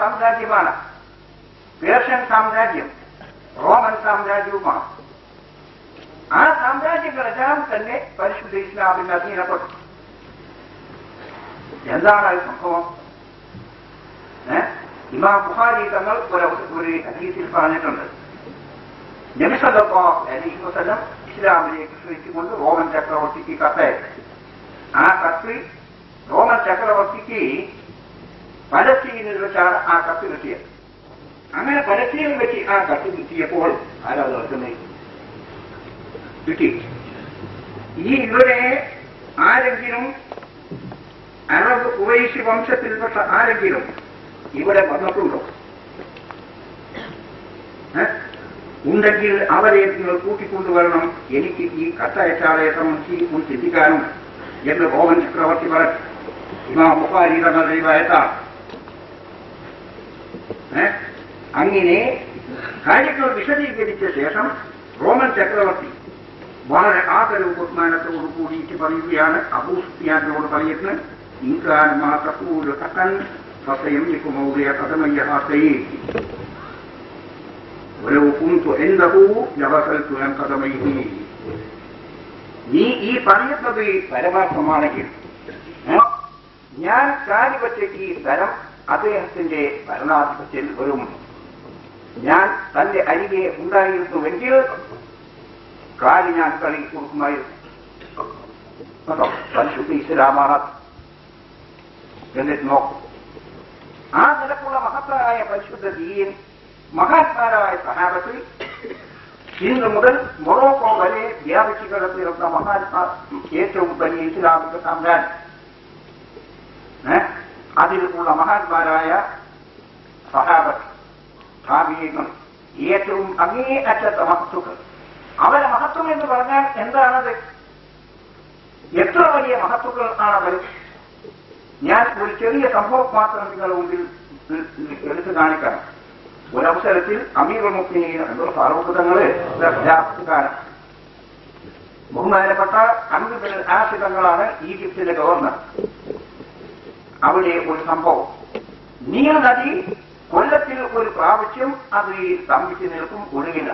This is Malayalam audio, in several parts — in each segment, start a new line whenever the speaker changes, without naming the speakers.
സാമ്രാജ്യമാണ്. പേർഷ്യൻ സാമ്രാജ്യം, റോമൻ സാമ്രാജ്യവുമാണ്. ആ സാമ്രാജ്യങ്ങളെല്ലാം തന്നെ പരിശുദ്ധ ഇസ്ലാമിന് അധീനപ്പെട്ടു. എന്താണ് അത് സംഭവം? ഇമാം ബുഖാരി തങ്ങൾ ഒരു ഹദീസിൽ പറഞ്ഞിട്ടുണ്ട്, നബി സല്ലല്ലാഹു അലൈഹി വസല്ലം ഇസ്ലാമിലേക്ക് ക്ഷണിച്ചുകൊണ്ട് റോമൻ ചക്രവർത്തിക്ക് കത്തയച്ചു. ആ കത്ത് റോമൻ ചക്രവർത്തിക്ക് പലസ്തീനിൽ വെച്ചാണ് ആ കത്ത് കിട്ടിയത്. അങ്ങനെ പലസ്തീനിൽ വെച്ച് ആ കത്ത് കിട്ടിയപ്പോൾ ആരാ കിട്ടി? ഇവിടെ ആരെങ്കിലും അറബ് ഖുറൈശി വംശത്തിൽപ്പെട്ട ആരെങ്കിലും ഇവിടെ വന്നിട്ടുണ്ടോ? ഉണ്ടെങ്കിൽ അവരെ നിങ്ങൾ കൂട്ടിക്കൊണ്ടുവരണം, എനിക്ക് ഈ കത്തയച്ചാളെ സംബന്ധിച്ച് ഒന്ന് ചിന്തിക്കാനും എന്ന് റോമൻ ചക്രവർത്തി പറഞ്ഞു. ഇമാം ബുഖാരി തങ്ങൾ റിവായത്താണ്. അങ്ങനെ കാര്യങ്ങൾ വിശദീകരിച്ച ശേഷം റോമൻ ചക്രവർത്തി വളരെ ആദരവ് ബഹുമാനത്തോടു കൂടിയിട്ട് പറയുകയാണ്, അബൂ സുഫിയാനോട് പറയുന്നത്, ഇൻകാൻ മാ തഖൂലു ഹഖൻ ഫസയംലികു മൗദിഅ ഖദമയ്യ ഹാത്തൈൻ വലൗ കുൻതു ഇൻദഹു ലവസൽതു അൻ ഖദമൈഹി. നീ ഈ പറയുന്നത് പരമാർത്ഥമാണെങ്കിൽ ഞാൻ കാലിവച്ച ഈ സ്ഥലം അദ്ദേഹത്തിന്റെ ഭരണാധിപത്യത്തിൽ വരും. ഞാൻ തന്റെ അരികെ ഉണ്ടായിരുന്നുവെങ്കിൽ കാലി ഞാൻ കളി കൊടുക്കുമായിരുന്നു. പരിശുദ്ധ ഇസ്ലാമാണ്. എന്നിട്ട് നോക്കും, ആ നിലക്കുള്ള മഹത്തായ പരിശുദ്ധ ദീൻ, മഹാന്മാരായ സഹാബത്തിൽ ഇന്ന് മുതൽ മൊറോക്കോ വരെ വ്യാപിച്ചു കിടന്നിരുന്ന മഹാന്മാർ, ഏറ്റവും വലിയ ഇസ്ലാമിക സാമ്രാജ്യം, അതിലുള്ള മഹാന്മാരായ സഹാബത്ത്, താബിഈങ്ങൾ, ഏറ്റവും അങ്ങേയറ്റത്തെ മഹത്തുക്കൾ. അവരെ മഹത്വം എന്ന് പറഞ്ഞാൽ എന്താണത്? എത്ര വലിയ മഹത്തുക്കൾ ആണവർ? ഞാൻ ഒരു ചെറിയ സംഭവം മാത്രം നിങ്ങളുടെ മുമ്പിൽ എടുത്തു കാണിക്കാം. ഒരവസരത്തിൽ അമീറുൽ മുഅ്മിനീൻ ഫാറൂഖ് തങ്ങള് രാഷ്ട്രകാരൻ, ബഹുമാനപ്പെട്ട അംർ ബിൻ ആസ് തങ്ങളാണ് ഈജിപ്തിലെ ഗവർണർ. അവിടെ ഒരു സംഭവം, നീൽ നദി കൊല്ലത്തിൽ ഒരു പ്രാവശ്യം അത് സ്തംഭിച്ചു നിൽക്കും, ഒഴുകില്ല.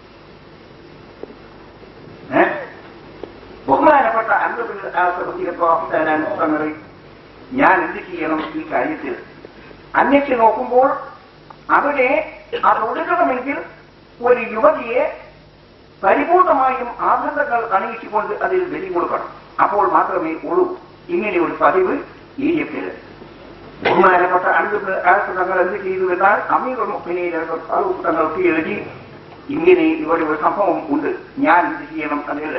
ബഹുമാനപ്പെട്ട അംർ ബിൻ ആസ് തങ്ങളെ ഞാൻ എന്ത് ചെയ്യണം ഈ കാര്യത്തിൽ? അന്വേഷിച്ച് നോക്കുമ്പോൾ അവിടെ അത് ഒഴുകണമെങ്കിൽ ഒരു യുവതിയെ പരിപൂർണമായും ആഭരണങ്ങൾ അണിയിച്ചുകൊണ്ട് അതിൽ ബലി കൊടുക്കണം, അപ്പോൾ മാത്രമേ ഒഴൂ. ഇങ്ങനെ ഒരു പതിവ് ഈജിപ്തിൽ. ബഹുമാനപ്പെട്ട തങ്ങൾ എന്ത് ചെയ്തു എന്നാൽ അമീറുൽ മുഅ്മിനീൻ ഫാറൂഖ് തങ്ങൾക്ക് എഴുതി, ഇങ്ങനെ ഇവിടെ ഒരു സംഭവം ഉണ്ട്, ഞാൻ എന്ത് ചെയ്യണം? അതിൽ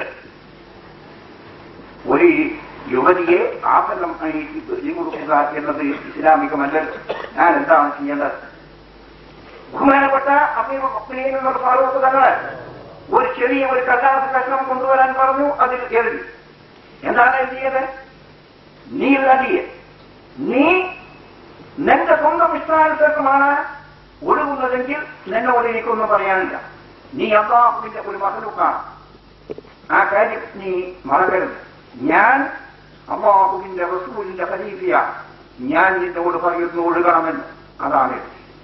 ഒരു യുവതിയെ ആഭരണം അണിയിച്ച് ബലി കൊടുക്കുക എന്നത് ഇസ്ലാമികമല്ലല്ലോ. ഞാൻ എന്താണ് ചെയ്യേണ്ടത്? ബഹുമാനപ്പെട്ട അമീറുൽ മുഅ്മിനീൻ ഫാറൂഖ് തങ്ങൾ ഒരു ചെറിയ ഒരു കടലാസ് കഷ്ണം കൊണ്ടുവരാൻ പറഞ്ഞു. അതിൽ എഴുതി, എന്താണ് എഴുതിയത്? നീ നദിയെ, നീ നിന്റെ സ്വന്തം ഇഷ്ടാനുസരണമാണ് ഒഴുകുന്നതെങ്കിൽ നിന്നോട് എനിക്കൊന്നും പറയാനില്ല. നീ അല്ലാഹുവിന്റെ ഒരു മഖ്ലൂഖാണ്, ആ കാര്യം നീ മറക്കരുത്. ഞാൻ അല്ലാഹുവിന്റെ റസൂലിന്റെ ഖലീഫയാണ്, ഞാൻ നിന്നോട് പറയുന്നു ഒഴുകണമെന്ന്. അതാണ്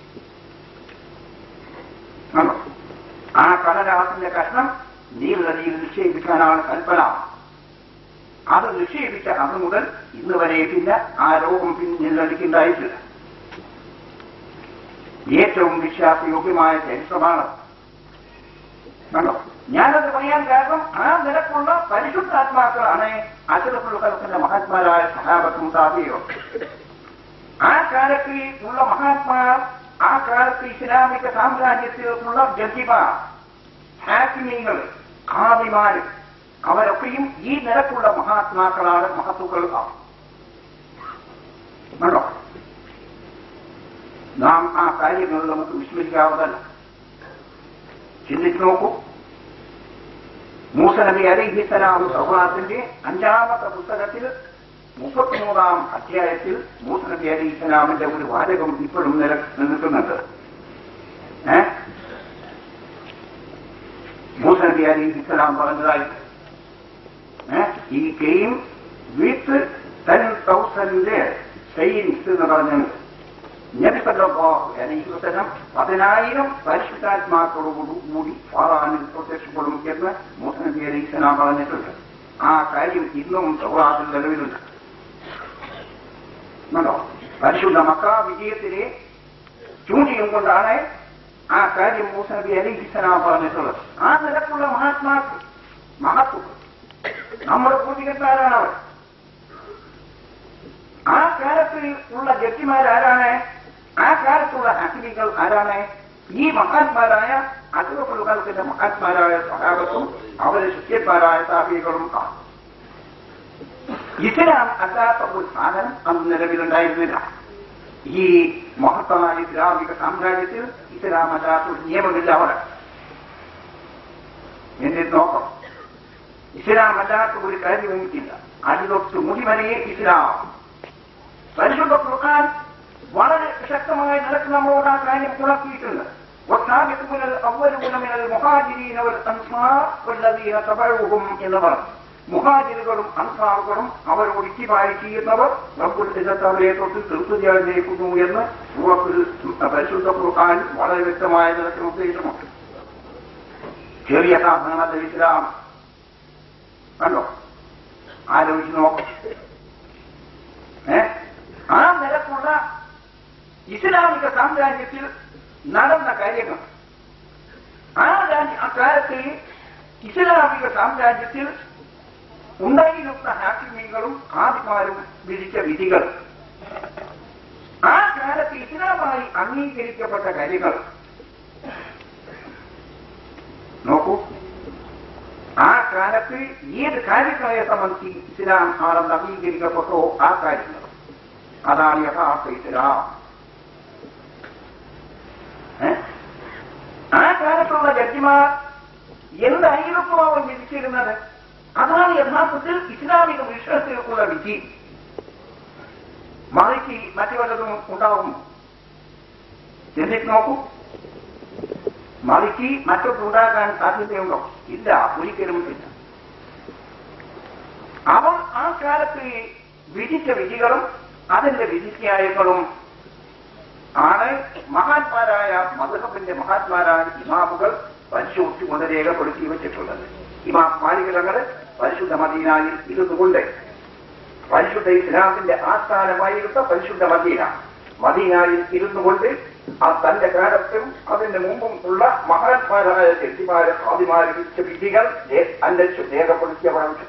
ആ കടലാസിന്റെ കഷ്ണം നീൽ നദിയിൽ നിക്ഷേപിക്കാനാണ് കൽപ്പന. അത് നിക്ഷേപിച്ച അന്ന് മുതൽ ഇന്ന് വരെ പിന്നെ ആ രോഗം പിന്നിലടിക്കുണ്ടായിട്ടില്ല. ഏറ്റവും വിശ്വാസയോഗ്യമായ ചരിത്രമാണ്. കണ്ടോ, ഞാനത് പറയാൻ കാരണം ആ നിലക്കുള്ള പരിശുദ്ധാത്മാക്കളാണ് അഷ്റഫുൽ ഖൽഖിന്റെ മഹാത്മാരായ സഹാബത്തും താബിഈനും. ആ കാലത്ത് ഉള്ള മഹാത്മാർ, ആ കാലത്ത് ഇസ്ലാമിക സാമ്രാജ്യത്തിലുള്ള ജഡ്ജിമാർ, ഹാക്കിമീങ്ങൾ, ഖാദിമാർ, അവരൊക്കെയും ഈ നിലക്കുള്ള മഹാത്മാക്കളാണ്, മഹത്തുക്കളാണ്. നാം ആ കാര്യങ്ങൾ നമുക്ക് വിസ്മരിക്കാവുന്നതല്ല. ചിന്തിച്ചു നോക്കൂ, മൂസ നബി അലൈഹിസ്സലാം തൗറാത്തിന്റെ 5-ാമത്തെ പുസ്തകത്തിൽ 33-ാം അധ്യായത്തിൽ മൂസ നബി അലൈഹിസ്സലാമിന്റെ ഒരു വാചകം ഇപ്പോഴും നിലനിൽക്കുന്നുണ്ട്. മൂസ നബി അലൈഹിസ്സലാം പറഞ്ഞതായി, he came with 10,000 saints എന്ന് പറഞ്ഞത്. നബി സല്ലല്ലാഹു അലൈഹി വസല്ലം 10,000 പരിശുദ്ധാത്മാക്കളോടുകൂടി ഫാറാനിൽ പ്രത്യക്ഷപ്പെടും എന്ന് മൂസ നബി അലൈഹിസ്സലാം പറഞ്ഞിട്ടുണ്ട്. ആ കാര്യം ഇന്നും തൗറാത്തിൽ നിലവിലുണ്ട്. പരിശുദ്ധ മക്ക വിജയത്തിലെ ചൂണ്ടിയും കൊണ്ടാണ് ആ കാര്യം മൂസ നബി അലൈഹിസ്സലാം പറഞ്ഞിട്ടുള്ളത്. ആ നിലക്കുള്ള മഹത്വം നമ്മുടെ പൂർവികന്മാരാണ് അവർ. ആ കാലത്തിൽ ഉള്ള ജഡ്ജിമാരാരാണ്? ആ കാലത്തുള്ള അഖിലികൾ ആരാണ്? ഈ മഹാന്മാരായ അസുഖങ്ങളുടെ മഹാന്മാരായ സഹാബത്തും അവരുടെ ശിഷ്യന്മാരായ താപികളും ആണ്. ഇസ്ലാം അല്ലാത്ത ഒരു സാധനം അന്ന് നിലവിലുണ്ടായിരുന്നില്ല. ഈ മഹത്തായ ഇസ്ലാമിക സാമ്രാജ്യത്തിൽ ഇസ്ലാം അല്ലാത്ത ഒരു നിയമമില്ല. അവിടെ എന്നിട്ട് നോക്കാം, ഇസ്ലാം അല്ലാത്ത ഒരു കാര്യവും ഇല്ല. അടിതൊട്ട് മുടിവരെയെ ഇസ്ലാം. പരിശുദ്ധ ഖുർആൻ വളരെ ശക്തമായ നിലക്ക് നമ്മളോട് ആ കാര്യം ഉണർത്തിയിട്ടുണ്ട്. والسابقون الأولون من المهاجرين والأنصار والذين تبعوهم എന്ന് പറഞ്ഞു. മുഹാജിറുകളും അൻസാറുകളും അവരോട് ഇത്തിബായി ചെയ്യുന്നവർ റബ്ബുൽ ഇസ്സത്ത് അവരെ തൊട്ട് തീർച്ചയായിരിക്കുന്നു എന്ന് പരിശുദ്ധ ഖുർആൻ വളരെ വ്യക്തമായ നിലക്ക് നിർദ്ദേശമുണ്ട്. ചെറിയ സാധനങ്ങളുടെ ഇസ്ലാം കണ്ടോ? ആലോചിച്ച് നോക്കാം. ആ നിലക്കുള്ള ഇസ്ലാമിക സാമ്രാജ്യത്തിൽ നടന്ന കാര്യങ്ങൾ, അക്കാലത്ത് ഇസ്ലാമിക സാമ്രാജ്യത്തിൽ ഉണ്ടായിരുന്ന ഹാക്കിമീങ്ങളും ഹാദിമാരും വിധിച്ച വിധികൾ, ആ കാലത്ത് ഇസ്ലാമായി അംഗീകരിക്കപ്പെട്ട കാര്യങ്ങൾ നോക്കൂ. ആ കാലത്ത് ഏത് കാര്യങ്ങളെ സംബന്ധിച്ച് ഇസ്ലാം ആണെന്ന് അംഗീകരിക്കപ്പെട്ടോ ആ കാര്യങ്ങൾ, അതാണ് യഥാർത്ഥ ഇസ്ലാം. ആ കാലത്തുള്ള ജഡ്ജിമാർ എന്തായിരുന്നു അവർ വിധിച്ചിരുന്നത്? അതാണ് യഥാർത്ഥത്തിൽ ഇസ്ലാമിക വിശ്വാസത്തിലുള്ള വിധി. മറിച്ച് മറ്റു വല്ലതും ഉണ്ടാവും? ചിന്തിച്ച് നോക്കൂ. മറിച്ച് മറ്റൊന്നുണ്ടാകാൻ സാധ്യതയുണ്ടോ? ഇല്ല, ഒരിക്കലും ഇല്ല. അവർ ആ കാലത്ത് വിധിച്ച വിധികളും അതിന്റെ വിധിന്യായങ്ങളും ആണ് മഹാന്മാരായ മദ്ഹബിന്റെ മഹാന്മാരായ ഇമാമുകൾ പരിശോധിച്ചുകൊണ്ട് രേഖപ്പെടുത്തി വെച്ചിട്ടുള്ളത്. ഇമാം മാലിക് തങ്ങൾ പരിശുദ്ധ മദീനയിൽ ഇരുന്നുകൊണ്ട് പരിശുദ്ധ ഇസ്ലാമിന്റെ ആസ്ഥാനമായിരുന്ന പരിശുദ്ധ മദീനയിൽ ഇരുന്നുകൊണ്ട് ആ തന്റെ കാലത്തും അതിന്റെ മുമ്പും ഉള്ള മഹാന്മാരായ ജഡ്ജിമാരെ ആദിമാരെ വിധിച്ച വിധികൾ അന്വേഷിച്ച് രേഖപ്പെടുത്തിയവരാണ്.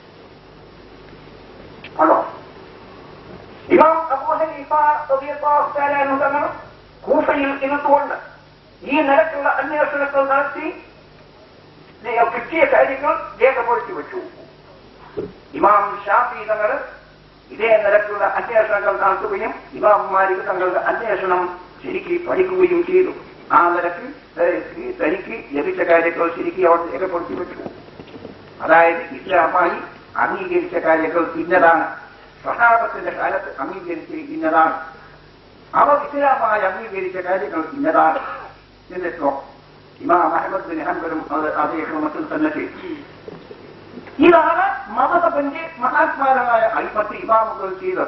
ആണോ? ഇമാം അബൂ ഹനീഫ റളിയല്ലാഹു തആല അൻഹു തങ്ങൾ കൂഫയിൽ ഇരുന്നുകൊണ്ട് ഈ നിലക്കുള്ള അന്വേഷണങ്ങൾ നടത്തി കിട്ടിയ കാര്യങ്ങൾ രേഖപ്പെടുത്തി വെച്ചു. ഇമാം ഷാഫി തങ്ങൾ ഇതേ നിലക്കുള്ള അന്വേഷണങ്ങൾ നടത്തുകയും ഇമാം മാലിക് തങ്ങളുടെ അന്വേഷണം ശരിക്ക് പഠിക്കുകയും ചെയ്തു. ആ നിലക്ക് തനിക്ക് ലഭിച്ച കാര്യങ്ങൾ ശരിക്കും അവർ രേഖപ്പെടുത്തി വെച്ചു. അതായത് ഇസ്ലാമായി അംഗീകരിച്ച കാര്യങ്ങൾ ഇന്നതാണ്, സഹാബത്തിന്റെ കാലത്ത് അംഗീകരിച്ച് ഇന്നതാണ്, അവർ ഇസ്ലാമായി അംഗീകരിച്ച കാര്യങ്ങൾ ഇന്നതാണ് എന്നിട്ടോ ഇമാം അഹ്മദ് ബിൻ ഹംബലും അതേ ക്രമത്തിൽ തന്നെ ചെയ്തു. ഇതാണ് മദ്ഹബിന്റെ മഹാത്മാരായ അയിമ്മത്ത് ഇമാമുകൾ ചെയ്തത്.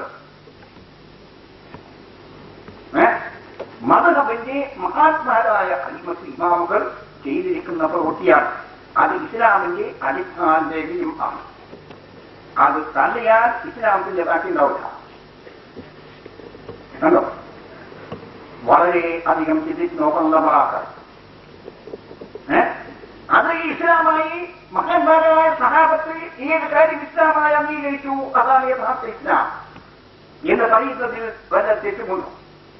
മദ്ഹബിന്റെ മഹാത്മാരായ അയിമ്മത്ത് ഇമാമുകൾ ചെയ്തിരിക്കുന്ന പ്രവൃത്തിയാണ്. അത് ഇസ്ലാമിന്റെ അടിസ്ഥാനയും ആണ്. അത് തള്ളിയാൽ ഇസ്ലാമത്തിന്റെ ബാക്കി ഉണ്ടാവില്ല. കണ്ടോ? വളരെ അധികം ചിന്തിച്ച് നോക്കുന്ന ഭാഗം അത് ഈ ഇസ്ലാമായി മഹാന്മാരായ സഹാബത്ത് ഏത് കാര്യം ഇസ്ലാമായി അംഗീകരിച്ചു അതാണ് യഥാർത്ഥ ഇസ്ലാം എന്ന് പറയുന്നതിൽ വല്ല തെറ്റുമുണ്ടോ?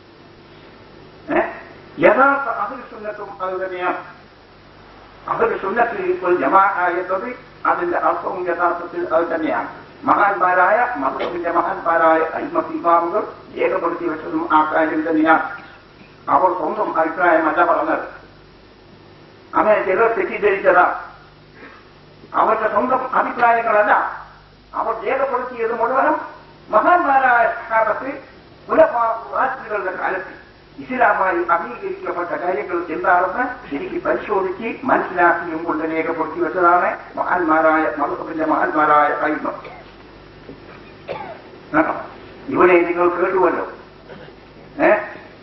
യഥാർത്ഥ അഹ്ലു സുന്നത്തും അത് തന്നെയാണ്. അഹ്ലു സുന്നത്തിൽ ഇപ്പോൾ ജമാഅത്ത് അതിന്റെ അർത്ഥവും യഥാർത്ഥത്തിൽ അത് തന്നെയാണ്. മഹാന്മാരായ മദ്ഹബിന്റെ മഹാന്മാരായ അയിമ്മത്ത് ഇമാമുകൾ രേഖപ്പെടുത്തി വെച്ചതും ആ കാര്യം തന്നെയാണ്. അവർ സ്വന്തം അഭിപ്രായമല്ല പറഞ്ഞത്. അങ്ങനെ ചിലർ തെറ്റിദ്ധരിച്ചതാണ്. അവരുടെ സ്വന്തം അഭിപ്രായങ്ങളല്ല. അവർ രേഖപ്പെടുത്തിയത് മുഴുവനും മഹാന്മാരായ സഹാബത്ത് ഖുലഫാഉ-റാഷിദുകളുടെ കാലത്ത് ഇസ്ലാമായി അംഗീകരിക്കപ്പെട്ട കാര്യങ്ങൾ എന്താണെന്ന് ശരിക്ക് പരിശോധിച്ച് മനസ്സിലാക്കിയും കൊണ്ട് രേഖപ്പെടുത്തി വെച്ചതാണ് മഹാന്മാരായ മദ്ഹബിന്റെ മഹാന്മാരായ അയിമ്മത്ത്. ഇവിടെ നിങ്ങൾ കേട്ടുവല്ലോ,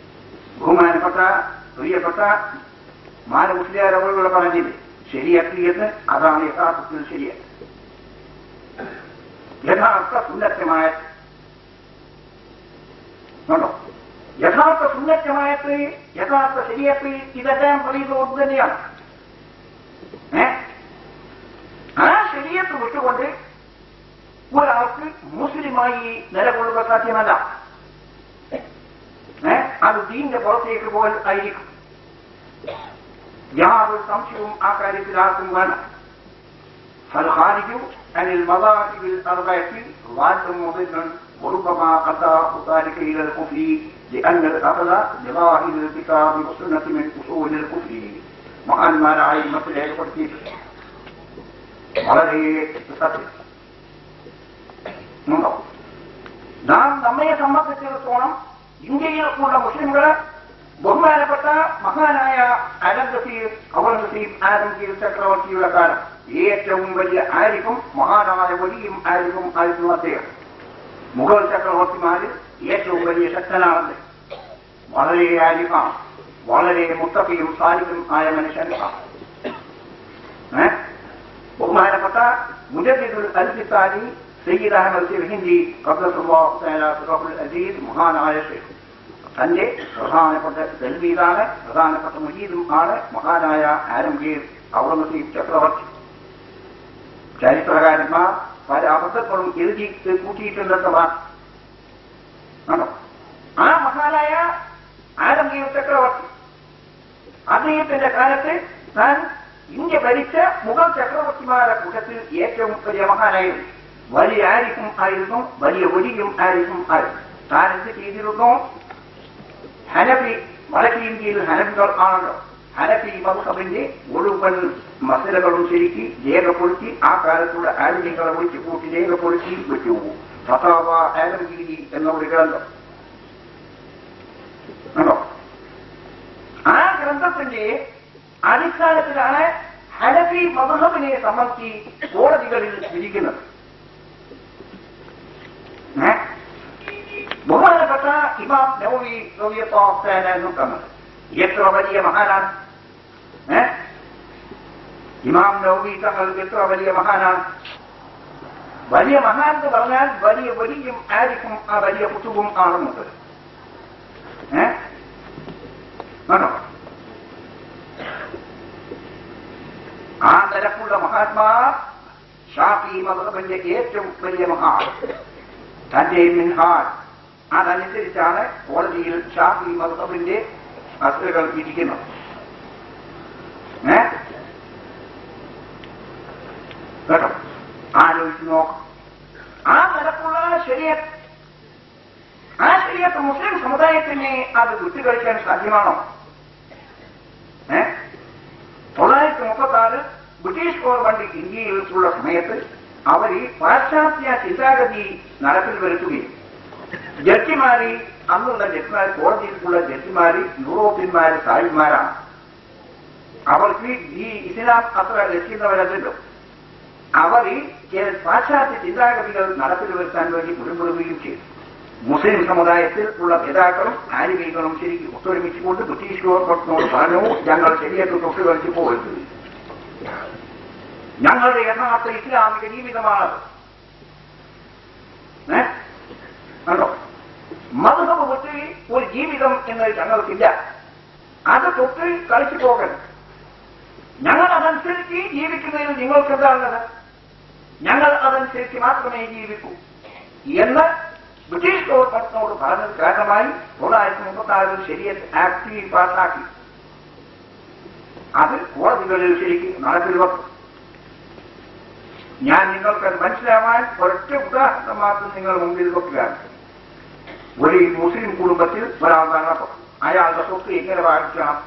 ബഹുമാനപ്പെട്ട പ്രിയപ്പെട്ട മാനമുസ്ലിയാർ അവരുടെ പറഞ്ഞില്ലേ, ശരിയാക്കിയത് അതാണ് യഥാർത്ഥത്തിൽ ശരിയാക്കി. യഥാർത്ഥ സുന്നത്തമായ യഥാർത്ഥ സുന്നത്തമായത് യഥാർത്ഥ ശരിയാക്കി ഇതെല്ലാം പറയുന്നത് ഒന്ന് തന്നെയാണ്. ആ ശരീഅത്ത് വിട്ടുകൊണ്ട് ഒരാൾക്ക് മുസ്ലിമായി നിലകൊള്ളുക സാധ്യമല്ല. അത് ദീന്റെ പുറത്തേക്ക് പോൽ ആയിരിക്കും. യാതൊരു സംശയവും ആ കാര്യത്തിൽ ആർക്കും വേണം. فالخارج عن المذاهب الأربعة ضال مضل وربما أداه ذلك إلى الكفر لأن الأخذ بظاهر الكتاب والسنة من أصول الكفر. മഹാന്മാരായ മക്കളെ ഏർപ്പെടുത്തിയിട്ടുണ്ട്. വളരെ നാം നമ്മെ സംബന്ധിച്ചിടത്തോളം ഇന്ത്യയിൽ ഉള്ള മുസ്ലിംകള് ബഹുമാനപ്പെട്ട മഹാനായ ആലംഗീർ ചക്രവർത്തിയുടെ കാലം ഏറ്റവും വലിയ ആരിഫും മഹാനായ വലിയും ആരിഫും ആയിരുന്നു അദ്ദേഹം. മുഗൾ ചക്രവർത്തിമാരിൽ ഏറ്റവും വലിയ ശക്തനാണെന്ന്. വളരെ ആരിഫാണ്, വളരെ മുത്തഖിയും സാലിഹും ആയ മനുഷ്യനാണ്. ബഹുമാനപ്പെട്ട മുജദ്ദിദുൽ അൽഫിസാനി സയ്യിദ് അഹ്മദ് സിർഹിന്ദി ഖദ്ദസല്ലാഹു തആല സിറഹുൽ അസീസ് മഹാനായ ശൈഖ്, തന്റെ പ്രധാനപ്പെട്ട തൽമീദാണ്, പ്രധാനപ്പെട്ട മുരീദും ആണ് മഹാനായ ആലംഗീർ ഔറംഗസീബ് ചക്രവർത്തി. ചരിത്രകാരന്മാർ പല അബദ്ധങ്ങളും എഴുതി കൂട്ടിയിട്ടുണ്ടെന്നതാണ്. ആ മഹാനായ ആലംഗീർ ചക്രവർത്തി അദ്ദേഹത്തിന്റെ കാലത്ത് താൻ ഇന്ത്യ ഭരിച്ച മുഗൾ ചക്രവർത്തിമാരുടെ കൂട്ടത്തിൽ ഏറ്റവും വലിയ മഹാനായിരുന്നു. വലിയ ആരിഫും ആയിരുന്നു, വലിയ വലിയും ആരിഫും ആയിരുന്നു. താൻ എന്ത് ചെയ്തിരുന്നു? ഹനഫി, വടക്കേ ഇന്ത്യയിൽ ഹനഫികൾ ആണല്ലോ. ഹനഫി മദ്ഹബിന്റെ മുഴുവൻ മസലകളും ശരിക്ക് രേഖപ്പെടുത്തി ആ കാലത്തുള്ള ആലിമ്യങ്ങളെ വിളിച്ചു കൂട്ടി രേഖപ്പെടുത്തി വെച്ചു. ഫതാവ ആലംഗീരി എന്ന ഒരു ഗ്രന്ഥം. ആ ഗ്രന്ഥത്തിന്റെ അടിസ്ഥാനത്തിലാണ് ഹനഫി മദ്ഹബിനെ സംബന്ധിച്ച് കോടതികളിൽ വിധിക്കുന്നത്. ബഹുമാനപ്പെട്ട ഇമാം നവവി റളിയല്ലാഹു തആല അൻഹു കണ്ടത് എത്ര വലിയ മഹാനാണ്. ഇമാം നവവി തങ്ങൾ എത്ര വലിയ മഹാനാണ്. വലിയ മഹാൻ എന്ന് പറഞ്ഞാൽ വലിയ വലിയും ആരിഫും ആ വലിയ കുത്തുബും ആണെന്നത്. ആ നിലക്കുള്ള മഹാത്മാർ ഷാഫി മദ്ഹബിന്റെ ഏറ്റവും വലിയ മഹാൻ. തന്റെ മിൻഹാജ് അതനുസരിച്ചാണ് കോടതിയിൽ ഷാഫി മദ്ഹബിന്റെ അസ്തുകൾ ഇരിക്കുന്നത്. കേട്ടോ, ആലോചിച്ച് നോക്കാം. ആ നിലക്കുള്ള ശരീഅത്ത്, ആ ശരീഅത്ത് മുസ്ലിം സമുദായത്തിന് അത് വിട്ടുകഴിക്കാൻ സാധ്യമാണോ? 1936 ബ്രിട്ടീഷ് ഗവൺമെന്റ് ഇന്ത്യയിൽ ഉള്ള സമയത്ത് അവർ പാശ്ചാത്യ ചിന്താഗതി നടപ്പിൽ വരുത്തുകയും ജഡ്ജിമാര്, അന്നുള്ള ജഡ്ജിമാർ, കോടതിയിലുള്ള ജഡ്ജിമാര് യൂറോപ്യന്മാര്, സാഹിബന്മാരാണ്. അവർക്ക് ഈ ഇസ്ലാം അത്ര രക്ഷിക്കുന്നവരല്ലോ. അവർ പാശ്ചാത്യ ചിന്താഗതികൾ നടപ്പിൽ വരുത്താൻ വേണ്ടി മുൻപെടുകയും ചെയ്തു. മുസ്ലിം സമുദായത്തിൽ ഉള്ള നേതാക്കളും ആലിമീകളും ശരിക്കും ഒത്തൊരുമിച്ചുകൊണ്ട് ബ്രിട്ടീഷ് ഗവൺമെന്റിനോട് പറഞ്ഞു, ഞങ്ങൾ ശരിയായിട്ട് തൊട്ട് കളിച്ച് പോകരുത്, ഞങ്ങളുടെ യഥാർത്ഥ ഇസ്ലാമിക ജീവിതമാണ്. കണ്ടോ, മദ്ഹബ് വിട്ട് ഒരു ജീവിതം എന്ന് ഞങ്ങൾക്കില്ല. അത് തൊട്ട് കളിച്ചു പോകരുത്. ഞങ്ങൾ അതനുസരിച്ച് ജീവിക്കുന്നതിന് നിങ്ങൾക്ക് എന്താണുള്ളത്? ഞങ്ങൾ അതനുസരിച്ച് മാത്രമേ ജീവിക്കൂ എന്ന് ബ്രിട്ടീഷ് ഗവൺമെന്റിനോട് പറഞ്ഞത് കാരണമായി 1936 ശരീഅത്ത് ആക്ട് പാസാക്കി. അത് കോടതികളിൽ ശരിക്കും നടപ്പിൽ വന്നു. ഞാൻ നിങ്ങൾക്കത് മനസ്സിലാവാൻ ഒരൊറ്റ ഉദാഹരണം മാത്രം നിങ്ങൾ മുമ്പിൽ വെക്കുകയാണ്. ഒരു മുസ്ലിം കുടുംബത്തിൽ ഒരാൾ മരണപ്പെട്ടു. അയാളുടെ സ്വത്ത് എങ്ങനെ വാങ്ങിക്കണം?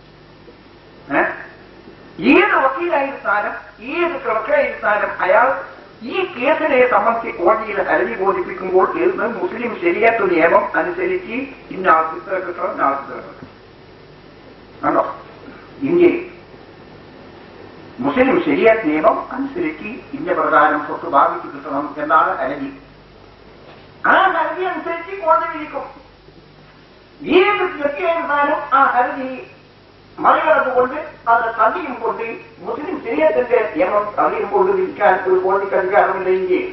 ഏത് വക്കീലായിരുന്നാലും ഏത് ക്ലർക്കായിരുന്നാലും അയാൾ ഈ കേസിനെ സംബന്ധിച്ച് കോടതിയിൽ ഹർജി ബോധിപ്പിക്കുമ്പോൾ ഇന്ന് മുസ്ലിം ശരീഅത്ത് നിയമം അനുസരിച്ച് ഇന്ന ആൾക്ക് ഇത്ര കിട്ടണം, ഇന്ന ആൾക്ക് ഇത്ര കിട്ടണം. കണ്ടോ, ഇന്ത്യയിൽ മുസ്ലിം ശരീഅത്ത് നിയമം അനുസരിച്ച് ഇന്ന പ്രകാരം സ്വത്ത് ഭാഗിച്ച് കിട്ടണം എന്നാണ് ഹർജി. ആ ഹർജി അനുസരിച്ച് കോടതി വിധിക്കും. ഏത് വ്യക്തിയായിരുന്നാലും ആ ഹർജി മറികടന്നുകൊണ്ട് അത് തള്ളിയും കൊണ്ട് മുസ്ലിം ശരീരത്തിന്റെ നിയമം തള്ളിയും കൊണ്ട് നിൽക്കാൻ ഒരു കോടതിക്ക് അധികാരമില്ലെങ്കിൽ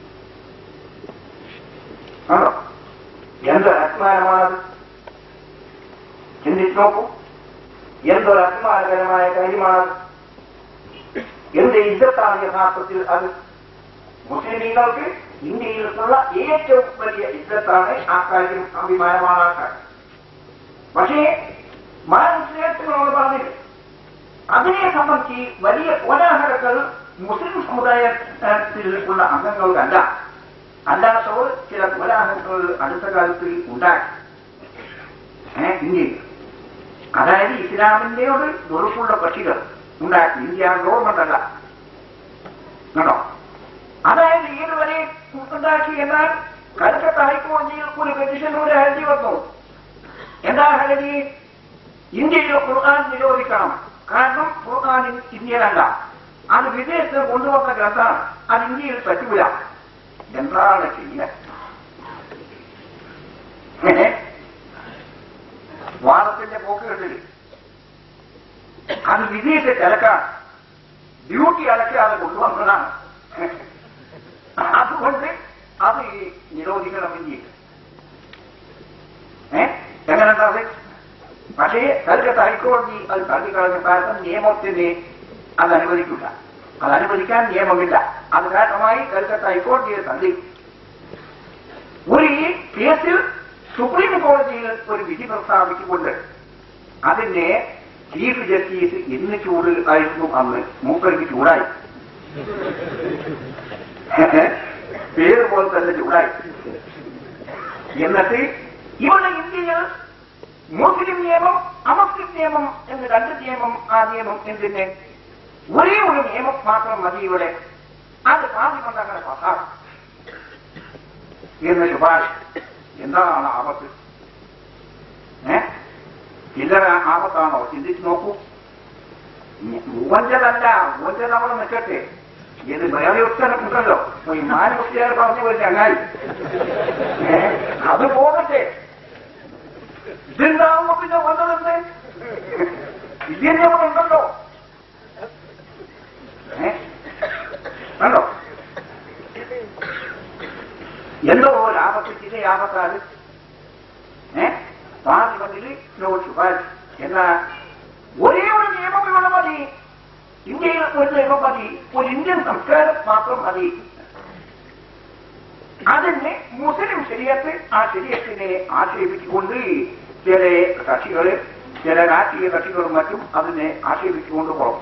ആണോ? എന്തൊരു അഭിമാനമാണത്? ചിന്തിച്ചു നോക്കൂ. എന്തൊരു അഭിമാനകരമായ കാര്യമാണത്? എന്ത് ഇജ്ജത്താണ് യഥാർത്ഥത്തിൽ അത്? മുസ്ലിമീങ്ങൾക്ക് ഇന്ത്യയിലുള്ള ഏറ്റവും വലിയ ഇജ്ജത്താണ് ആ കാര്യം, അഭിമാനമാണ് ആ കാര്യം. പക്ഷേ മുസ്ലിങ്ങളോട് പറഞ്ഞില്ല. അതിനെ സംബന്ധിച്ച് വലിയ കോലാഹലങ്ങൾ മുസ്ലിം സമുദായത്തിലുള്ള അംഗങ്ങൾക്കല്ല, അല്ലാത്തവർ ചില കോലാഹലങ്ങൾ അടുത്ത കാലത്ത് ഉണ്ടാക്കി ഇന്ത്യയിൽ. അതായത് ഇസ്ലാമിന്റെയോട് വെറുപ്പുള്ള കക്ഷികൾ ഉണ്ടാക്കി. ഇന്ത്യ ഗവൺമെന്റ് അല്ല കേട്ടോ. അതായത് ഏതുവരെ ഉണ്ടാക്കി എന്നാൽ കൽക്കത്ത ഹൈക്കോടതിയിൽ ഒരു പെറ്റീഷനോട് ഹർജി വന്നു. എന്താ ഹർജി? ഇന്ത്യയിൽ ഖുർആൻ നിരോധിക്കണം. കാരണം ഖുർആൻ ഇന്ത്യയിലല്ല, അത് വിദേശത്ത് കൊണ്ടുവന്ന ഗ്രന്ഥമാണ്, അത് ഇന്ത്യയിൽ പറ്റൂല. എന്താണ് ചെയ്യുക? വാദത്തിന്റെ പോക്ക് കണ്ടില്ല. അത് വിദേശത്ത് അലക്കാൻ ഡ്യൂട്ടി അലക്കാതെ കൊണ്ടുവന്നതാണ്. അതുകൊണ്ട് അത് നിരോധിക്കണം ഇന്ത്യയിൽ. എങ്ങനെയുണ്ടാവും? പക്ഷേ കൽക്കത്ത ഹൈക്കോടതി അത് തള്ളിക്കളഞ്ഞ കാരണം നിയമത്തിന് അത് അനുവദിക്കില്ല. അത് അനുവദിക്കാൻ നിയമമില്ല. അത് കാരണമായി കൽക്കത്ത ഹൈക്കോടതിയെ തള്ളി. ഒരു ഈ കേസിൽ സുപ്രീം കോടതിയിൽ ഒരു വിധി പ്രസ്താവിച്ചുകൊണ്ട് അതിന്റെ ചീഫ് ജസ്റ്റിസ് ഇന്ന് ചൂട് ആയിരുന്നു. അന്ന് മൂപ്പർക്ക് ചൂടായി, പേര് പോലെ തന്നെ ചൂടായി. എന്നിട്ട് ഇവിടെ ഇന്ത്യയിൽ മുസ്ലിം നിയമം, അമുസ്ലിം നിയമം എന്ന് രണ്ട് നിയമം. ആ നിയമം എന്തിന്? ഒരേ ഒരു നിയമം മാത്രം മതി ഇവിടെ. അത് പാർലമെന്റ് അങ്ങനെ പാസാക്കും എന്ന് ശുപാർശ. എന്താണ് ആപത്ത്? ചില്ലറ ആപത്താണോ? ചിന്തിച്ചു നോക്കൂ. ഊവഞ്ചതല്ല, ഊവഞ്ചത് അവിടെ നിൽക്കട്ടെ. ഇത് വേറെ ഉത്തരമുണ്ടല്ലോ, ഈ മാനവസ്ഥയാർ പറഞ്ഞു പോയി ചങ്ങായി, അത് പോകട്ടെ. ഇതുണ്ടാവുമ്പോ പിന്നെ വന്നതെന്ത്? ഇതിന്റെ അവിടെ ഉണ്ടല്ലോ. കണ്ടോ? എന്തോ ലാഭത്തിൽ ചില ലാഭത്താല് പാർലമെന്റിൽ ശുപാർശ. എന്നാൽ ഒരേ ഒരു നിയമം ഇവിടെ മതി. ഇന്ത്യയിൽ ഒരു നിയമം മതി, ഒരു ഇന്ത്യൻ സംസ്കാരം മാത്രം മതി. അതിന് മുസ്ലിം ശരീഅത്ത്, ആ ശരീഅത്തിനെ ആക്ഷേപിച്ചുകൊണ്ട് ചില കക്ഷികള്, ചില രാഷ്ട്രീയ കക്ഷികളും മറ്റും അതിനെ ആക്ഷേപിച്ചുകൊണ്ട് പുറത്തു,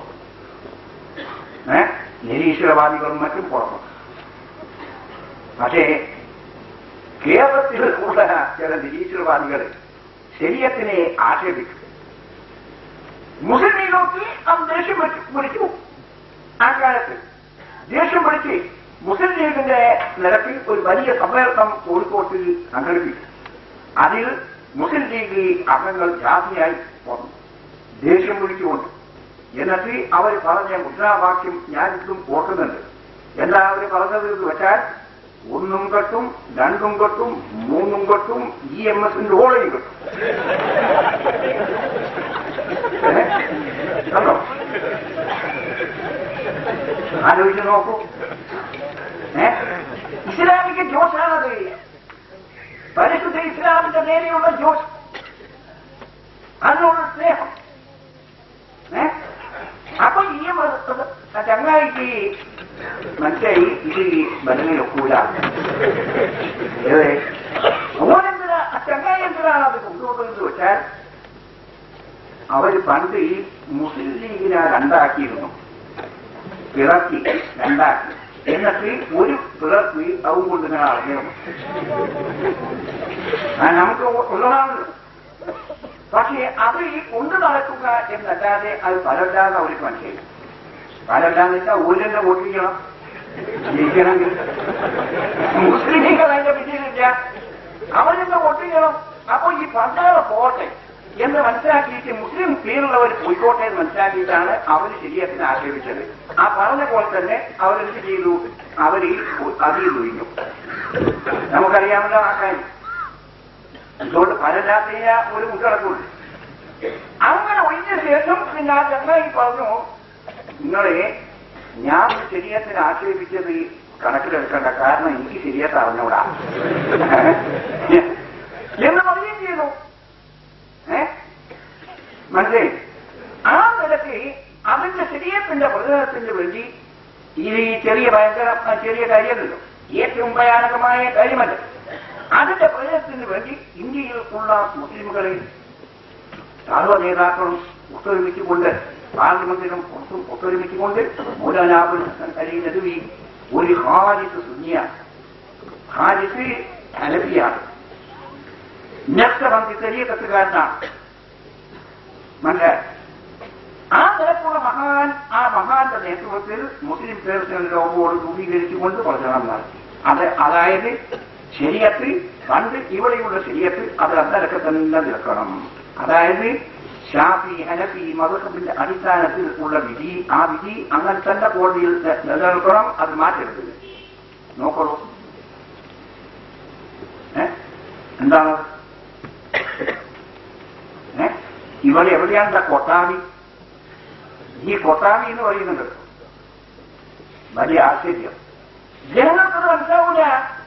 നിരീശ്വരവാദികളും മറ്റും പുറത്തു. പക്ഷേ കേരളത്തിലുള്ള ചില നിരീശ്വരവാദികൾ ശരീഅത്തിനെ ആക്ഷേപിച്ചു. മുസ്ലിം ലീഗർക്ക് അത് ദേഷ്യം വിളിച്ചു. ആ കാലത്ത് ദേഷ്യം വിളിച്ച് മുസ്ലിം ലീഗിന്റെ നിരക്കിൽ ഒരു വലിയ സമ്മേളനം കോഴിക്കോട്ടിൽ സംഘടിപ്പിച്ചു. അതിൽ മുസ്ലിം ലീഗ് അംഗങ്ങൾ ജാതിയായി വന്നു, ദേഷ്യം വിളിച്ചുകൊണ്ട്. എന്നിട്ട് അവർ പറഞ്ഞ മുദ്രാവാക്യം ഞാനിതും ഓർക്കുന്നുണ്ട്. എന്താ അവർ പറഞ്ഞത് എന്ന് വെച്ചാൽ, ഒന്നും കെട്ടും, രണ്ടും കെട്ടും, മൂന്നും കെട്ടും, EMSന്റെ ഓളയും കെട്ടും. കണ്ടോ? ആലോചിച്ച് നോക്കൂ. ഇസ്ലാമിക ജോഷാണത്, പരിശുദ്ധ ഇസ്ലാമിന്റെ നേരെയുള്ള ജോഷ്, അതിനുള്ള സ്നേഹം. അപ്പൊ ഈ ചങ്ങായിക്ക് മനസ്സിലായി ഇത് ബലനൊക്കൂല. ഓനെന്തിനാ ചങ്ങായി എന്തിനാണ് അത് കൊണ്ടുപോകുന്നത് വെച്ചാൽ, അവര് പണ്ട് ഈ മുസ്ലിം ലീഗിനെ രണ്ടാക്കിയിരുന്നു, പിറക്കി രണ്ടാക്കി. എന്നിട്ട് ഒരു പിറക്കി അതും കൊണ്ട് ഇങ്ങനെ അറിയണം. നമുക്ക് ഉള്ളതാണല്ലോ. പക്ഷേ അത് ഈ കൊണ്ടു നടക്കുക എന്നല്ലാതെ അത് പലല്ലാതെ അവർക്ക് മനസ്സിലായി. പലല്ലാന്ന് വെച്ചാൽ ഊരിന്റെ വോട്ടിക്കണം ജയിക്കണമെങ്കിൽ മുസ്ലിം ലീഗ് അതിന്റെ പിന്നിലില്ല, അവരെന്നെ വോട്ടിക്കണം. അപ്പൊ ഈ പണ്ടാള പോട്ടെ എന്ന് മനസ്സിലാക്കിയിട്ട് മുസ്ലിം പേരുള്ളവർ പോയിക്കോട്ടെ എന്ന് മനസ്സിലാക്കിയിട്ടാണ് അവർ ശരീരത്തിനെ ആക്ഷേപിച്ചത്. ആ പറഞ്ഞ പോലെ തന്നെ അവരെന്ത് ചെയ്തു? അവർ അതിൽ ഒഴിഞ്ഞു. നമുക്കറിയാമല്ലോ ആ കാര്യം. ഇതുകൊണ്ട് പലരാത്രിയ ഒരു മുട്ടടക്കുള്ളൂ. അങ്ങനെ ഒഴിഞ്ഞ ശേഷം പിന്നെ ആ ചങ്ങായി പറഞ്ഞു, നിങ്ങളെ ഞാൻ ശരീരത്തിന് ആക്ഷേപിച്ചത് കണക്കിലെടുക്കണ്ട, കാരണം എനിക്ക് ശരിയായിട്ട് അറിഞ്ഞൂടാ എന്ന് പറയുകയും ചെയ്തു. മനസ്സിലായി? ആ നിലയ്ക്ക് അതിന്റെ ശരീരത്തിന്റെ പ്രചരണത്തിന് വേണ്ടി ഈ ചെറിയ കാര്യമല്ലോ, ഏറ്റവും ഭയാനകമായ കാര്യമല്ല, അതിന്റെ പ്രചരണത്തിന് വേണ്ടി ഇന്ത്യയിൽ ഉള്ള മുസ്ലിമുകളെ സർവ നേതാക്കളും ഒത്തൊരുമിച്ചുകൊണ്ട് പാർലമെന്റിലും പുറത്തും ഒത്തൊരുമിച്ചുകൊണ്ട് മൗലാനാബുൽ ഹസൻ അലി നദ്വി ഒരു ഹാരിസ് സുന്നിയാണ്, ഹാരിസ് ഹനഫിയാണ്, നക്സബന്ദി തരീഖത്തുകാരനാണ്. മനസ്സിലായി? ആ നിലക്കുള്ള ആ മഹാന്റെ നേതൃത്വത്തിൽ മുസ്ലിം പേഴ്സണൽ ലോകോട് രൂപീകരിച്ചുകൊണ്ട് പ്രചരണം നടത്തി. അതായത് ശരീഅത്ത് പണ്ട് ഇവിടെയുള്ള ശരീഅത്ത് അത് അന്നലൊക്കെ തന്നെ നിൽക്കണം. അതായത് ഷാഫി ഹനഫി മദ്ഹബിന്റെ അടിസ്ഥാനത്തിൽ ഉള്ള വിധി, ആ വിധി അങ്ങനെ തന്നെ കോടതിയിൽ നിലനിൽക്കണം, അത് മാറ്റരുത്. നോക്കണോ എന്താണ് ഇവിടെ എവിടെയാണ് കൊട്ടാവി? ഈ കൊട്ടാവി എന്ന് പറയുന്നുണ്ട്, വലിയ ആശ്ചര്യം. ജനങ്ങൾക്കത് മനസ്സിലാവൂല.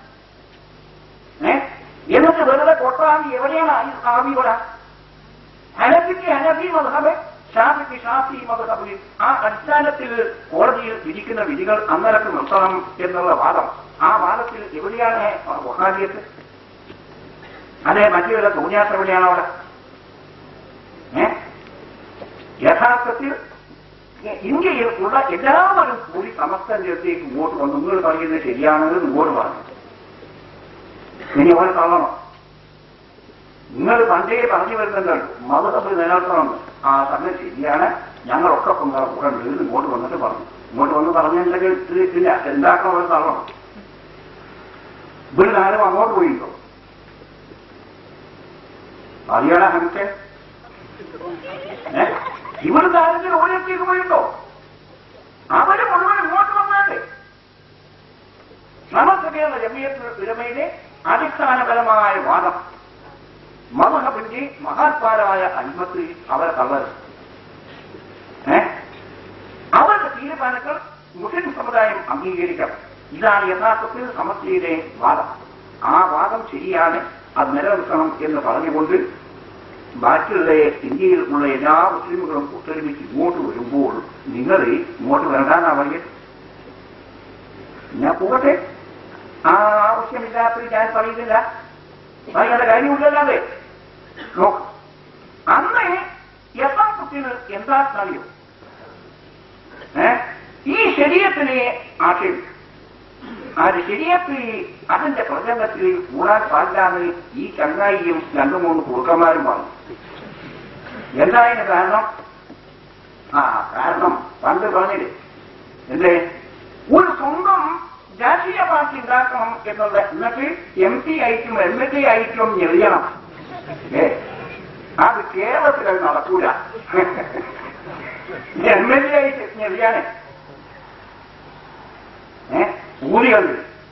എന്നിട്ട് വെറുതെ കൊട്ടാവി എവിടെയാണ് ആവിയോട? ഹനഫിക്ക് ഹനഫി മദ്ഹബ്, ഷാഫിക്ക് ഷാഫി മദ്ഹബ്, ആ അടിസ്ഥാനത്തിൽ കോടതിയിൽ വിധിക്കുന്ന വിധികൾ അന്നലക്ക് നിർത്തണം എന്നുള്ള വാദം, ആ വാദത്തിൽ എവിടെയാണ് വഹാബിയത്ത്? അതെ, മറ്റു വല്ല തോന്നിയാത്ത എവിടെയാണ് അവിടെ? യഥാർത്ഥത്തിൽ ഇന്ത്യയിൽ ഉള്ള എല്ലാവരും കൂടി സമസ്തന്റെ അടുത്തേക്ക് ഇങ്ങോട്ട് വന്നു, നിങ്ങൾ പറയുന്നത് ശരിയാണെന്ന് ഇങ്ങോട്ട് പറഞ്ഞു. ഇനി അവരെ തള്ളണം. നിങ്ങൾ പണ്ടേ പറഞ്ഞു വരുന്നുണ്ടല്ലോ മദ്ഹബ് നിലനിർത്തണം, ആ തന്നെ ശരിയാണ്, ഞങ്ങളൊക്കെ കൂടെ ഉണ്ട്, ഇങ്ങോട്ട് വന്നിട്ട് പറഞ്ഞു. ഇങ്ങോട്ട് വന്ന് പറഞ്ഞിട്ടുണ്ടെങ്കിൽ ഇല്ല, എന്താക്കണം അവർ തള്ളണം. ഇവിടെ ആരും അങ്ങോട്ട് പോയിട്ടോ? അറിയാടാ ഹനക്കെ? ഇവിടുത്തെ ആരെങ്കിലും ഓരോത്തേക്ക് പോയിട്ടോ? അവര് മുഴുവൻ ഇങ്ങോട്ട് വന്നാട്ടെ. സമസ്ത കേരള ജമിയത്തുൽ ഉലമയിലെ അടിസ്ഥാനപരമായ വാദം, മദ്ഹബിന്റെ മഹാത്മാരായ അൽമത്ത് അവരെ തള്ളരുത്. അവരുടെ തീരുമാനങ്ങൾ മുസ്ലിം സമുദായം അംഗീകരിക്കണം. ഇതാണ് യഥാർത്ഥത്തിൽ സമസ്തയുടെ വാദം. ആ വാദം ശരിയാണ്, അത് നിലനിർത്തണം എന്ന് പറഞ്ഞുകൊണ്ട് ബാക്കിയുള്ള ഇന്ത്യയിൽ ഉള്ള എല്ലാ മുസ്ലിമുകളും ഒത്തൊരുമിച്ച് ഇങ്ങോട്ട് വരുമ്പോൾ നിങ്ങൾ ഇങ്ങോട്ട് വരണ്ടാന്നാ പറയുക. ഞാൻ പോകട്ടെ, ആ ആവശ്യമില്ലാത്തത് ഞാൻ പറയുന്നില്ല, പറയേണ്ട കാര്യമില്ലല്ലാതെ. നോക്ക്, അന്ന് യഥാർത്ഥത്തിന് എന്താ അറിയോ? ഈ ശരീഅത്തിനെ ആക്ഷേപിച്ചു. ആ ശരീഅത്ത് അതിന്റെ പ്രചരണത്തിൽ കൂടാൻ പാടില്ലാന്ന് ഈ ചങ്ങായിയും 2-3 കുറുക്കന്മാരും പറഞ്ഞു. എന്തായാലും കാരണം പണ്ട് പറഞ്ഞില്ലേ എന്തേ, ഒരു സ്വന്തം രാഷ്ട്രീയ പാർട്ടി ഉണ്ടാക്കണം എന്നുള്ള, എന്നിട്ട് MP ആയിട്ടും MLA ആയിട്ടും ഞെറിയണം. അത് കേരളത്തിൽ അത് നടക്കൂല. MLA ആയിട്ട് ഞെറിയാനേ ഊരികളുണ്ട്.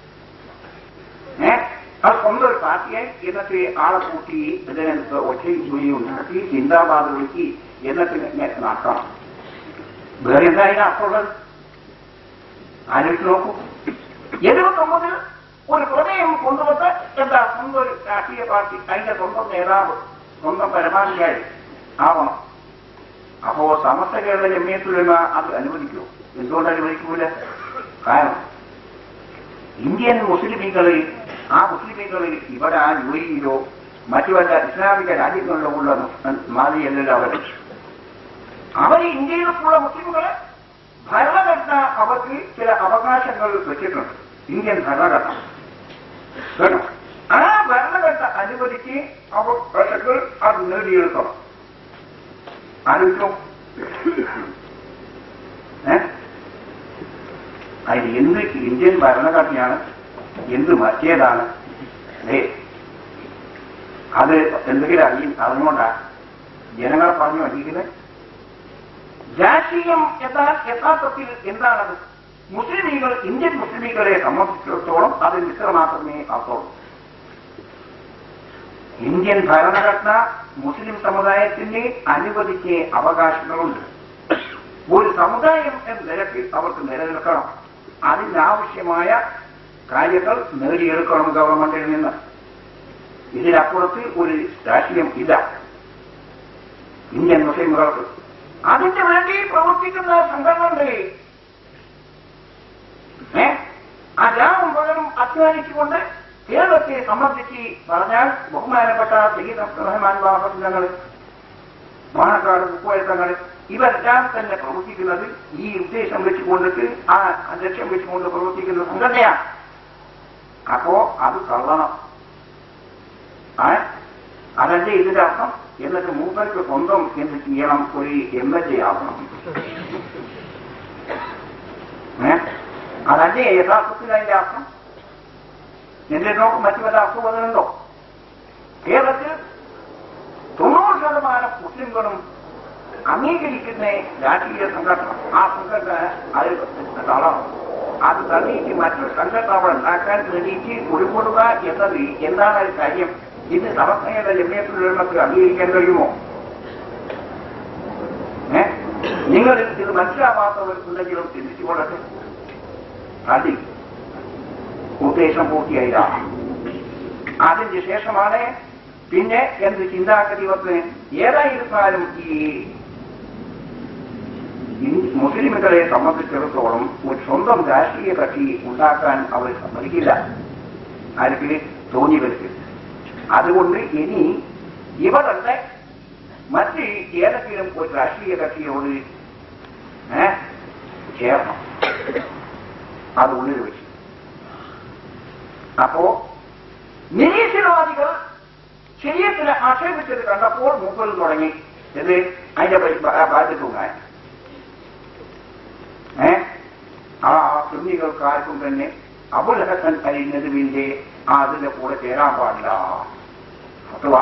അത് സ്വന്തം ഒരു പാർട്ടിയായി എന്നിട്ട് ആളെ കൂട്ടി ഇതിനകത്ത് ഒറ്റയും ജോലിയും നടത്തി ചിന്താബാധ വിളിക്കി എന്നിട്ട് നടക്കണം. വേറെ എന്തായാലും അർത്ഥമുള്ളത് ആലോചിച്ച് നോക്കൂ. 79 ഒരു പ്രമേയം കൊണ്ടുവന്ന് എന്താ സ്വന്തം ഒരു രാഷ്ട്രീയ പാർട്ടി, അതിന്റെ സ്വന്തം നേതാവ്, സ്വന്തം പരമാധികാരി ആവണം. അപ്പോ സമസ്ത കേരള ജമിയത്തുൽ ഉലമ അത് അനുവദിക്കുമോ? എന്തുകൊണ്ട് അനുവദിക്കൂല? കാരണം ഇന്ത്യൻ മുസ്ലിമീങ്ങളെ, ആ മുസ്ലിമീങ്ങളെ ഇവിടെ ആ യുഎഇയിലോ മറ്റു വല്ല ഇസ്ലാമിക രാജ്യങ്ങളിലോ ഉള്ള മാതിരിയല്ലല്ലോ അവർ ഇന്ത്യയിലുള്ള മുസ്ലിമുകളെ ഭരണഘടന അവർക്ക് ചില അവകാശങ്ങൾ വെച്ചിട്ടുണ്ട്. ഇന്ത്യൻ ഭരണഘടന കേട്ടോ, ആ ഭരണഘടന അനുവദിച്ച് അവകാശങ്ങൾ അത് നേടിയെടുക്കണം. ആലോചിച്ചോ, അതിന് എന്ത് ഇന്ത്യൻ ഭരണഘടനയാണ്, എന്ത് മറ്റേതാണ്? അത് എന്തെങ്കിലും അറിഞ്ഞുകൊണ്ടാണ് ജനങ്ങളെ പറഞ്ഞു വഹിക്കുന്നത്. രാഷ്ട്രീയം യഥാർത്ഥത്തിൽ എന്താണത്? മുസ്ലിമീങ്ങൾ, ഇന്ത്യൻ മുസ്ലിമീങ്ങളെ സംബന്ധിച്ചിടത്തോളം അത് മിശ്ര മാത്രമേ അർത്ഥമുള്ളൂ. ഇന്ത്യൻ ഭരണഘടന മുസ്ലിം സമുദായത്തിന് അനുവദിച്ച അവകാശങ്ങളുണ്ട്. ഒരു സമുദായം എന്ന നിലയ്ക്ക് അവർക്ക് നിലനിൽക്കണം. അതിനാവശ്യമായ കാര്യങ്ങൾ നേടിയെടുക്കണം ഗവൺമെന്റിൽ നിന്ന്. ഇതിനപ്പുറത്ത് ഒരു രാഷ്ട്രീയം ഇല്ല ഇന്ത്യൻ മുസ്ലിമുകൾക്ക്. അതിന് വേണ്ടി പ്രവർത്തിക്കുന്ന സംഘടനകളുണ്ട്. രാവും പകലും അധ്വാനിച്ചുകൊണ്ട് കേരളത്തെ സംബന്ധിച്ച് പറഞ്ഞാൽ ബഹുമാനപ്പെട്ട സയ്യിദ് അബ്ദുറഹ്മാൻ ബാബങ്ങൾ, പാണക്കാട് മുക്കുവഴത്തങ്ങൾ, ഇവരെല്ലാം തന്നെ പ്രവർത്തിക്കുന്നത് ഈ ഉദ്ദേശം വെച്ചുകൊണ്ടിട്ട് ആ ലക്ഷ്യം വെച്ചുകൊണ്ട് പ്രവർത്തിക്കുന്ന സംഘടനയാണ്. അപ്പോ അത് തള്ളണം. അതല്ലേ ഇതിന്റെ അർത്ഥം. എന്നിട്ട് മൂപ്പർക്ക് സ്വന്തം എന്ത് ചെയ്യണം, ഒരു MLA ആവണം. അതല്ലേ യഥാർത്ഥത്തിൽ അതിന്റെ അർത്ഥം. എന്റെ നോക്കും മറ്റു വല്ല അർത്ഥബോധമുണ്ടോ? കേരളത്തിൽ 90% മുസ്ലിംകളും അംഗീകരിക്കുന്ന രാഷ്ട്രീയ സംഘടന, ആ സംഘടന അത് തള്ളണം. അത് തള്ളിയിട്ട് മറ്റൊരു സംഘടന അവിടെ ഉണ്ടാക്കാൻ വേണ്ടിയിട്ട് ഉൾപ്പെടുക എന്നത് എന്താണ് ഒരു കാര്യം? ഇത് സമസ്തയുടെ ജമിയത്തുള്ളവർക്ക് അംഗീകരിക്കാൻ കഴിയുമോ? നിങ്ങൾ ഇത് മനസ്സിലാവാത്തവർക്കുണ്ടെങ്കിലും ചിന്തിച്ചുകൊള്ളട്ടെ. അതി ഉദ്ദേശം പൂർത്തിയായില്ല. അതിന് ശേഷമാണ് പിന്നെ എന്ത് ചിന്താഗതി വന്ന് ഏതായിരുന്നാലും ഈ മുസ്ലിമുകളെ സംബന്ധിച്ചിടത്തോളം ഒരു സ്വന്തം രാഷ്ട്രീയ കക്ഷി ഉണ്ടാക്കാൻ അവർ സമ്മതിക്കില്ല. ആർക്ക് തോന്നിയവർക്ക്. അതുകൊണ്ട് ഇനി ഇവ തന്നെ മറ്റ് ഏതെങ്കിലും ഒരു രാഷ്ട്രീയ കക്ഷിയോട് ചേർണം. അത് ഉള്ളിൽ വെച്ച്. അപ്പോ നിരീശ്വരവാദികൾ ശരീരത്തിന് ആക്ഷേപിച്ചത് കണ്ടപ്പോൾ മൂപ്പൽ തുടങ്ങി ഇത് അതിന്റെ ബാധ്യതയുണ്ടായി. ആ സുന്നികൾക്കാർക്കും തന്നെ അബുൽ ഹസൻ അലി നദ്വിന്റെ അതിന്റെ കൂടെ ചേരാൻ പാടില്ല ഫത്വ.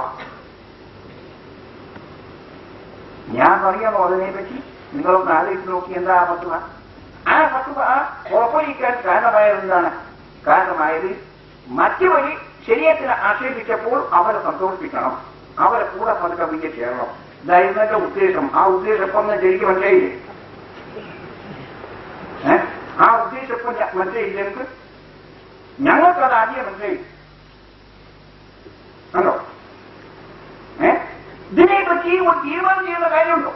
ഞാൻ പറയാമോ അതിനെപ്പറ്റി? നിങ്ങളൊന്ന് ആലോചിച്ച് നോക്കി എന്താ ഫത്വ. ആ ഫത്വ ഉറപ്പൊഴിക്കാൻ കാരണമായതെന്താണ്? കാരണമായത് മറ്റുവഴി ശരീരത്തിന് ആക്ഷേപിച്ചപ്പോൾ അവരെ സന്തോഷിപ്പിക്കണം, അവരെ കൂടെ പതുക്കെ ചേരണം. ഇതായിരുന്നു എന്റെ ഉദ്ദേശം. ആ ഉദ്ദേശം ഇപ്പം ശരിക്കും മനസ്സിലായില്ലേ? ആ ഉദ്ദേശം ഇപ്പം മനസ്സിലായില്ലെങ്കിൽ ഞങ്ങൾക്കത് ആദ്യം മനസ്സിലായി. കണ്ടോ? ഇതിനെപ്പറ്റി ഒരു തീരുമാനം ചെയ്യുന്ന കാര്യമുണ്ടോ?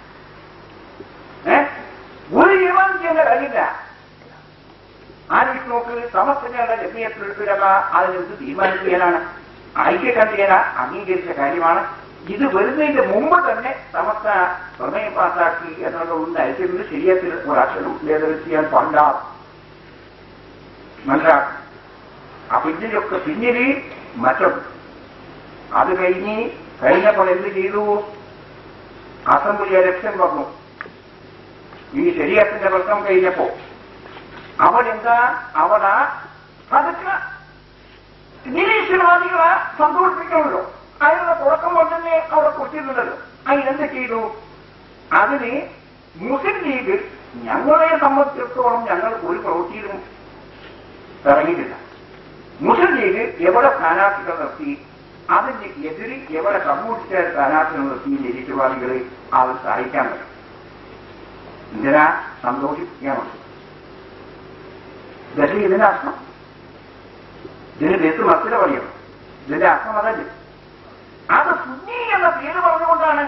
ഒരു തീരുമാനം ചെയ്യേണ്ട കാര്യമില്ല. ആലോചിച്ച് നോക്ക്. സമസ്തകളുടെ ജമിയത്തുലമ അതിനെന്ത് തീരുമാനിക്കുകയാണ്? ഐക്യകണ്ഠേന അംഗീകരിച്ച കാര്യമാണ്. ഇത് വരുന്നതിന്റെ മുമ്പ് തന്നെ സമസ്ത പ്രമേയം പാസാക്കി എന്നുള്ളതുകൊണ്ട് ഐക്യത്തിന്റെ ശരീരത്തിൽ ഒരക്ഷരം ഭേദം ചെയ്യാൻ പാടില്ല. മനസ്സിലാക്കും. അപ്പൊ ഇതിന്റെയൊക്കെ പിന്നില് മറ്റുണ്ട്. അത് കഴിഞ്ഞപ്പോൾ എന്ത് ചെയ്തു? അസംബ്ലി ഇലക്ഷൻ വന്നു. ഈ ശരീരത്തിന്റെ പ്രശ്നം കഴിഞ്ഞപ്പോ അവരെന്താ അവിടെ പതുക്കെ നിരീശ്വരവാദികളെ സന്തോഷിപ്പിക്കണമല്ലോ. അതിനുള്ള തുടക്കം തന്നെ അവിടെ കൊടുത്തിട്ടുണ്ടല്ലോ. അതിനെന്ത് ചെയ്തു? അതിന് മുസ്ലിം ലീഗ് ഞങ്ങളെ സംബന്ധിച്ചിടത്തോളം ഞങ്ങൾ ഒരു പ്രവൃത്തിയിലും ഇറങ്ങിയിട്ടില്ല. മുസ്ലിം ലീഗ് എവിടെ സ്ഥാനാർത്ഥികൾ നിർത്തി, അതിന് എതിര് എവിടെ കമ്മ്യൂണിസ്റ്റ് സ്ഥാനാർത്ഥികൾ നിർത്തി നിരീശ്വരവാദികളെ അവർ സഹായിക്കാൻ പറ്റും. എന്തിനാ? സന്തോഷിപ്പിക്കാനുണ്ട്. ഇതല്ലേ ഇതിന്റെ അർത്ഥം? ഇതിന് ബസ് മസ്തില പറയണം. ഇതിന്റെ അർത്ഥം അതല്ലേ? അത് സുന്നി എന്ന പേര് പറഞ്ഞുകൊണ്ടാണ്.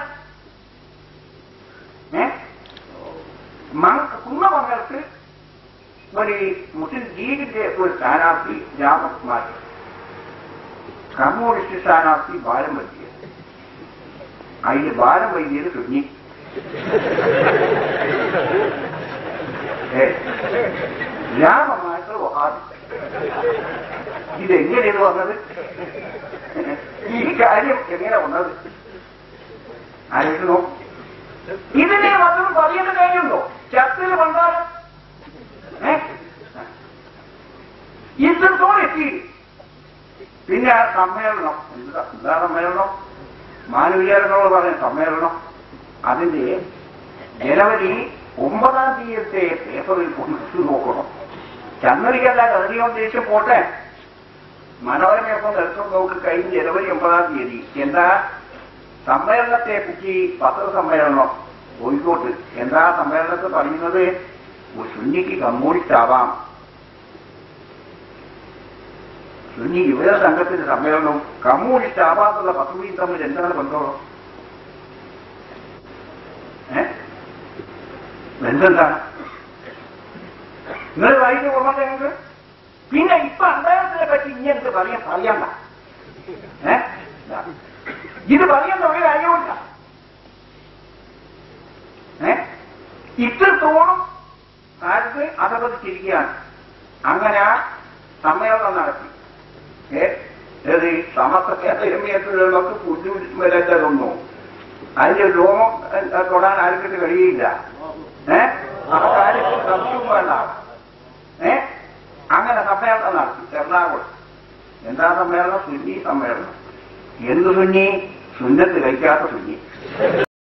കുന്നമംഗലത്ത് ഒരു മുസ്ലിം ലീഗിന്റെ ഒരു സ്ഥാനാർത്ഥി ജാഫർ മാറ്റി, കമ്മ്യൂണിസ്റ്റ് സ്ഥാനാർത്ഥി ബാലം വൈദ്യ. അതിന് ബാലം വൈദ്യത് സുന്നി. രാമമായിട്ട് വഹാബി. ഇതെങ്ങനെയാണ് വന്നത്? ഈ കാര്യം എങ്ങനെ വന്നത്? ആലോചിക്കണോ? ഇതിനെ മാത്രം പറയേണ്ട കാര്യമുണ്ടോ? ചർച്ചയിൽ പണ്ടാലും ഇത്രത്തോടെ എത്തി. പിന്നെ ആ സമ്മേളനം എന്താ സമ്മേളനം? മാനവികാരങ്ങളോട് പറഞ്ഞ സമ്മേളനം. അതിന്റെ ജനുവരി 9-ാം തീയതിത്തെ പേപ്പറിൽ നോക്കണം. ചന്ദ്രികല്ല കറിയോണ്ട് ദേശം പോട്ടെ. മനോരമയൊപ്പം എടുത്തു നോക്ക് കഴിഞ്ഞ ജനുവരി 9-ാം തീയതി എന്താ സമ്മേളനത്തെ പറ്റി പത്രസമ്മേളനം കോഴിക്കോട്ട് എന്താ സമ്മേളനത്തിൽ പറയുന്നത്? സുന്നിക്ക് കമ്മ്യൂണിസ്റ്റ് ആവാം. സുന്നി യുവജ സംഘത്തിന്റെ സമ്മേളനവും കമ്മ്യൂണിസ്റ്റ് ആവാത്തുള്ള പത്രവും തമ്മിൽ എന്താണ് ബന്ധം? ബന്ധെന്താണ്? നിങ്ങൾ വായിച്ച ഓർമ്മ ഞങ്ങൾക്ക്. പിന്നെ ഇപ്പൊ അന്താരാഷ്ട്രത്തെ പറ്റി ഇനി എന്ത് പറയണ്ട. ഇത് പറയേണ്ട ഒരു കാര്യമില്ല. ഇത്രത്തോളം കാലത്ത് അധപതിച്ചിരിക്കുകയാണ്. അങ്ങനെ ആ സമ്മേളനം നടത്തി. ഏത് സമസ്ത കേരളീയത്തിലുള്ളവർക്ക് പുല്ലുവരൊന്നു അതിന്റെ രോമം തൊടാൻ ആർക്കിട്ട് കഴിയില്ല. ആ കാര്യത്തിൽ സംശയവും വേണ്ട. അങ്ങനെ സമ്മേളനം നടത്തി എറണാകുളം. എന്താ സമ്മേളനം? സുന്നി സമ്മേളനം. എന്ത് സുന്നി? സുന്നത്ത് കഴിക്കാത്ത സുന്നി.